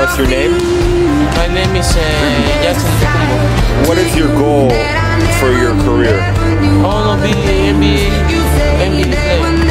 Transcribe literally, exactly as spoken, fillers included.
What's your name? My name is uh, Giannis Journey. What is your goal for your career? I want to be N B A, N B A player.